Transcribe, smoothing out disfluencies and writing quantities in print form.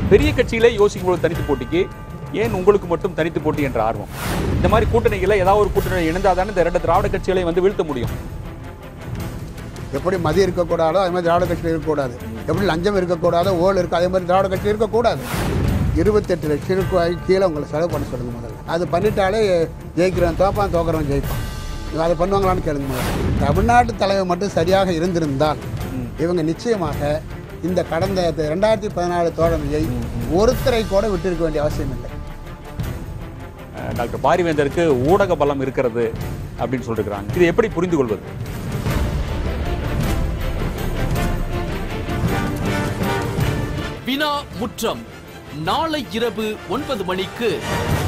பெரிய கட்சியிலே யோசிக்கும் போது தனித்து போட்டிக்கு ஏன் உங்களுக்கு மட்டும் தனித்து போட்டி என்ற ஆர்வம்? இந்த மாதிரி கூட்டணிகளை ஏதாவது ஒரு கூட்டணி இணைந்தாதானே இந்த இரண்டு திராவிட கட்சிகளை வந்து வீழ்த்த முடியும். எப்படி மதியம் இருக்கக்கூடாதோ அதே மாதிரி திராவிட கட்சியில் இருக்கக்கூடாது, எப்படி லஞ்சம் இருக்கக்கூடாதோ ஊழல் இருக்கு அதே மாதிரி திராவிட கட்சியில் இருக்கக்கூடாது. 28 லட்சம் ரூபாய்க்கு கீழே உங்களை செலவு பண்ண சொல்லுங்க முதல்ல. அது பண்ணிட்டாலே ஜெயிக்கிறவன் தோப்பான், தோக்கிறவன் ஜெயிப்பான். அதை பண்ணுவாங்களான்னு கேளுங்க முதல்ல. தமிழ்நாட்டு தலைவர் மட்டும் சரியாக இருந்திருந்தால் இவங்க நிச்சயமாக இந்த கடந்த 2014 தோழமையை ஒருத்தரை கூட விட்டிருக்க வேண்டிய அவசியம் இல்லை. டாக்டர் பாரிவேந்தருக்கு ஊடக பலம் இருக்கிறது அப்படின்னு சொல்லிருக்கிறாங்க. இதை எப்படி புரிந்து கொள்வது? வினா முற்றம் நாளை இரவு 9 மணிக்கு.